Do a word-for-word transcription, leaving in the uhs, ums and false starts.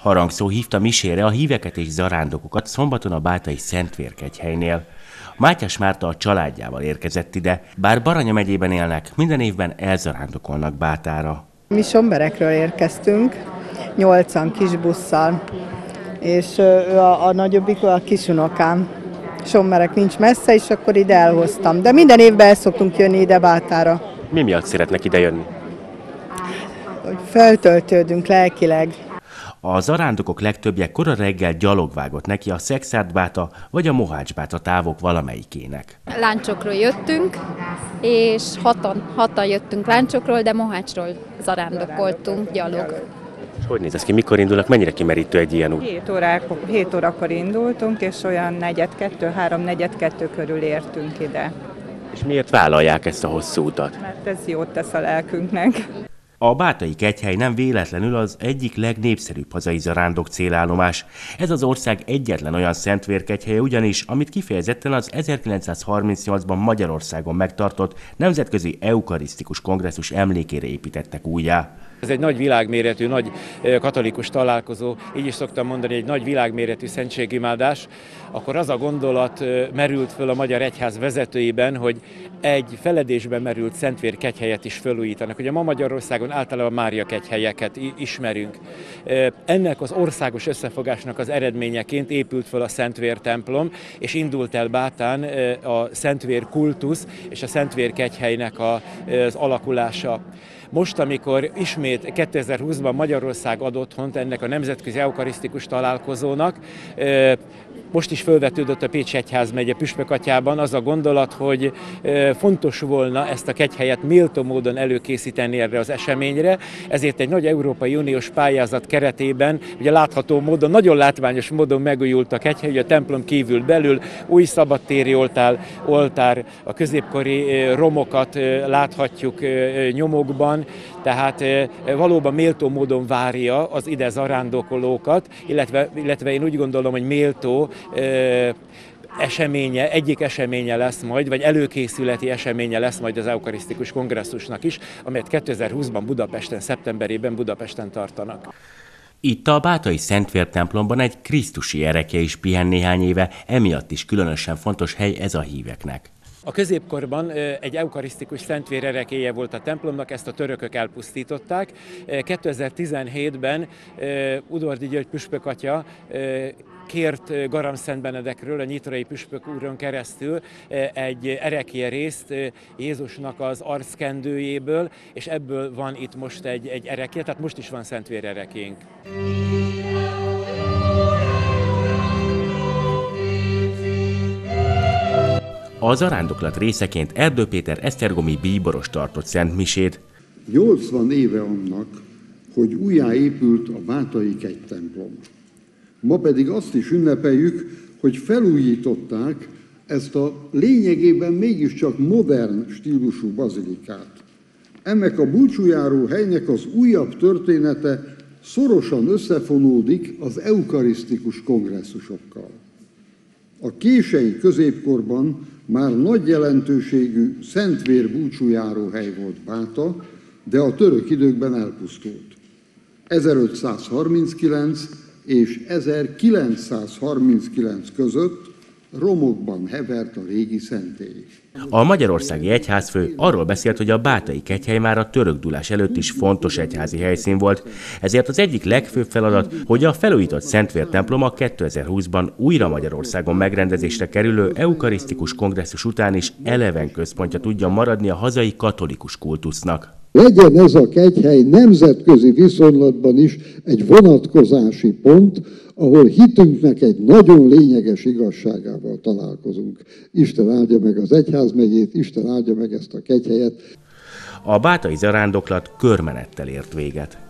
Harangszó hívta misére a híveket és zarándokokat szombaton a bátai Szentvérkegyhelynél. Mátyás Márta a családjával érkezett ide, bár Baranya megyében élnek, minden évben elzarándokolnak Bátára. Mi Somberekről érkeztünk, nyolcan kis busszal, és ő a, a nagyobbik a kisunokám. Somberek nincs messze, és akkor ide elhoztam. De minden évben el szoktunk jönni ide Bátára. Mi miatt szeretnek ide jönni? Hogy feltöltődünk lelkileg. A zarándokok legtöbbje kora reggel gyalogvágott neki a Szexárd-Báta vagy a Mohács-Báta távok valamelyikének. Láncsokról jöttünk, és hatan, hatan jöttünk Láncsokról, de Mohácsról zarándokoltunk gyalog. És hogy néz ez ki, mikor indulnak, mennyire kimerítő egy ilyen út? hét, órák, hét órakor indultunk, és olyan negyed kettő, három, negyed kettő körül értünk ide. És miért vállalják ezt a hosszú utat? Mert ez jót tesz a lelkünknek. A Bátai Kegyhely nem véletlenül az egyik legnépszerűbb hazai zarándok célállomás. Ez az ország egyetlen olyan szentvérkegyhelye ugyanis, amit kifejezetten az ezerkilencszázharmincnyolcban Magyarországon megtartott Nemzetközi Eukarisztikus Kongresszus emlékére építettek újjá. Ez egy nagy világméretű, nagy katolikus találkozó, így is szoktam mondani, egy nagy világméretű szentségimádás, akkor az a gondolat merült föl a Magyar Egyház vezetőiben, hogy egy feledésben merült Szentvérkegyhelyet is felújítanak. Ugye ma Magyarországon általában Mária kegyhelyeket ismerünk. Ennek az országos összefogásnak az eredményeként épült föl a Szentvér templom, és indult el Bátán a Szentvér kultusz és a Szentvérkegyhelynek az alakulása. Most, amikor ismét kétezer-húszban Magyarország ad otthont ennek a Nemzetközi Eukarisztikus Találkozónak, most is felvetődött a Pécsi Egyházmegye püspökatyában az a gondolat, hogy fontos volna ezt a kegyhelyet méltó módon előkészíteni erre az eseményre, ezért egy nagy Európai Uniós pályázat keretében, ugye látható módon, nagyon látványos módon megújult a kegyhely, ugye a templom kívül belül új szabadtéri oltár, oltár, a középkori romokat láthatjuk nyomokban, tehát valóban méltó módon várja az ide zarándokolókat, illetve, illetve én úgy gondolom, hogy méltó eseménye, egyik eseménye lesz majd, vagy előkészületi eseménye lesz majd az Eukarisztikus Kongresszusnak is, amelyet kétezer-húszban Budapesten, szeptemberében Budapesten tartanak. Itt a Bátai Szentvér templomban egy krisztusi erekje is pihen néhány éve, emiatt is különösen fontos hely ez a híveknek. A középkorban egy eukarisztikus szentvér erekélye volt a templomnak, ezt a törökök elpusztították. kétezer-tizenhétben Udvardi György püspökatya kért Garam Szent Benedekről, a nyitrai püspök úron keresztül egy erekélye részt Jézusnak az arckendőjéből, és ebből van itt most egy, egy erekélye, tehát most is van szentvér erekénk. A zarándoklat részeként Erdő Péter esztergomi bíboros tartott szentmisét. nyolcvan éve annak, hogy újjáépült a Bátai kegytemplom. Ma pedig azt is ünnepeljük, hogy felújították ezt a lényegében mégiscsak modern stílusú bazilikát. Ennek a búcsújáró helynek az újabb története szorosan összefonódik az eukarisztikus kongresszusokkal. A kései középkorban már nagy jelentőségű Szentvér búcsújáró hely volt Báta, de a török időkben elpusztult. ezerötszázharminckilenc és ezerkilencszázharminckilenc között romokban hevert a régi szentély. A Magyarországi Egyházfő arról beszélt, hogy a Bátai Kegyhely már a török dúlás előtt is fontos egyházi helyszín volt, ezért az egyik legfőbb feladat, hogy a felújított Szentvér temploma kétezer-húszban újra Magyarországon megrendezésre kerülő eukarisztikus kongresszus után is eleven központja tudja maradni a hazai katolikus kultusznak. Legyen ez a kegyhely nemzetközi viszonylatban is egy vonatkozási pont, ahol hitünknek egy nagyon lényeges igazságával találkozunk. Isten áldja meg az egyházmegyét, Isten áldja meg ezt a kegyhelyet. A bátai zarándoklat körmenettel ért véget.